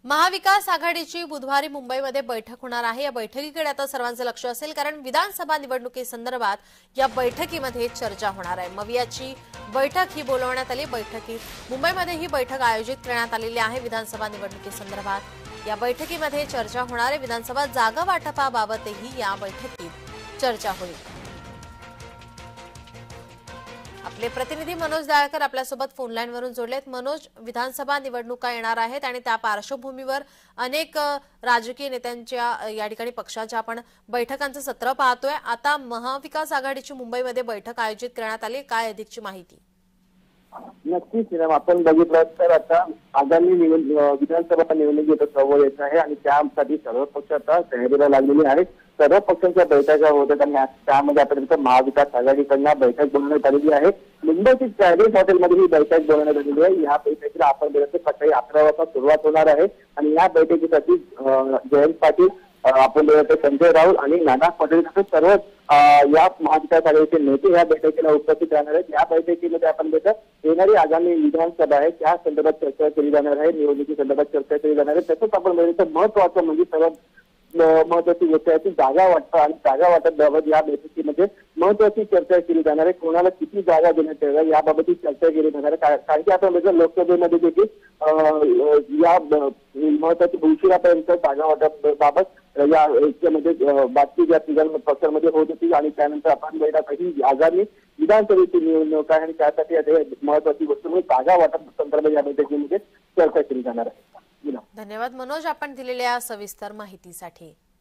महाविकास आघाडीची बुधवारी मुंबईमध्ये बैठक होणार आहे। या बैठकीकडे आता सर्वांचं लक्ष असेल, कारण विधानसभा निवडणुकीसंदर्भात या बैठकीमध्ये चर्चा होणार आहे। मवियाची बैठक ही बोलवण्यात आली। बैठकीत मुंबईमध्ये ही बैठक आयोजित करण्यात आलेली आहे। विधानसभा निवडणुकीसंदर्भात या बैठकीमध्ये चर्चा होणार आहे। विधानसभा जागा वाटपाबाबतही या बैठकीत चर्चा होईल। आपले प्रतिनिधी मनोज दाळकर आपल्यासोबत फोन लाईनवरून जोडलेत। मनोज, विधानसभा निवडणुका येणार आहेत आणि त्या पार्श्वभूमीवर अनेक राजकीय नेत्यांच्या या ठिकाणी पक्षाच्या आपण बैठकांचं सत्र पाहतोय। आता महाविकास आघाडीची मुंबईमध्ये बैठक आयोजित करण्यात आली, काय अधिकची माहिती? नक्कीच आपण बघितलं तर आता आगामी विधानसभा निवडणुकीचा जवळ येत आहे आणि त्यासाठी सर्व पक्ष आता तयारीला लागलेले आहेत। सर्व पक्षांच्या बैठका होत आहेत आणि त्यामध्ये आता महाविकास आघाडीकडनं बैठक बोलवण्यात आलेली आहे। मुंबईतील पॅलेस हॉटेलमध्ये ही बैठक बोलवण्यात आलेली आहे। या बैठकीला आपण बघितलं सकाळी 11 वाजता सुरुवात होणार आहे आणि या बैठकीसाठी जयंत पाटील, आपण बघितलं संजय राऊत आणि नाना पटेल असे सर्व या महाविकास आघाडीचे नेते या बैठकीला उपस्थित राहणार आहेत। या बैठकीमध्ये आपण बघितलं येणारी आगामी विधानसभा आहे त्या संदर्भात चर्चा केली जाणार आहे, निवडणुकी संदर्भात चर्चा केली जाणार आहे। तसंच आपण बघितलं महत्वाचं म्हणजे सर्वात महत्वाची गोष्ट आहे ती जागा वाटप आणि जागा वाटपाबाबत या बैठकीमध्ये महत्वाची चर्चा केली जाणार आहे। कोणाला किती जागा देण्यात याव्या याबाबतही चर्चा केली जाणार आहे, कारण की आपण बघितलं लोकसभेमध्ये देखील या महत्वाची उशिरापर्यंत जागा वाटप बाबत या याच्यामध्ये बातचीत या तिघां पक्षांमध्ये होत होती आणि त्यानंतर आपण बघितलं ही आगामी विधानसभेची निवडणूक आहे आणि त्यासाठी महत्वाची गोष्ट म्हणजे जागा वाटप संदर्भात या बैठकीमध्ये चर्चा केली जाणार आहे। धन्यवाद मनोज, आपण दिलेल्या सविस्तर माहितीसाठी।